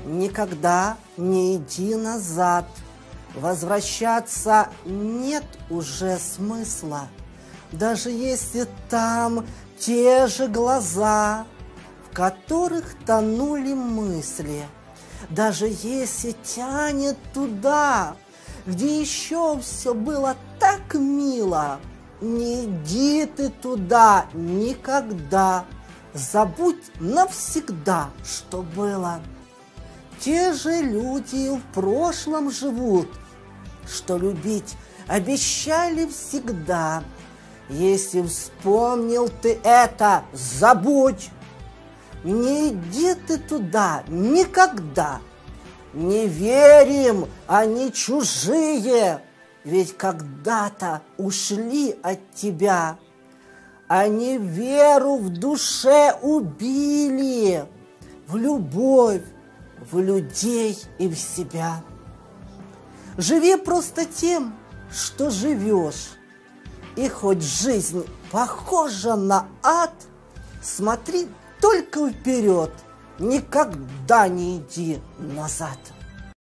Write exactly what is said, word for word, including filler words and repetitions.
Никогда не иди назад. Возвращаться нет уже смысла. Даже если там те же глаза, в которых тонули мысли. Даже если тянет туда, где еще все было так мило. Не иди ты туда никогда. Забудь навсегда, что было. Те же люди в прошлом живут, что любить обещали всегда. Если вспомнил ты это, забудь. Не иди ты туда никогда. Не верим, они чужие, ведь когда-то ушли от тебя. Они веру в душе убили, в любовь, в людей и в себя. Живи просто тем, что живешь. И хоть жизнь похожа на ад, смотри только вперед, никогда не иди назад.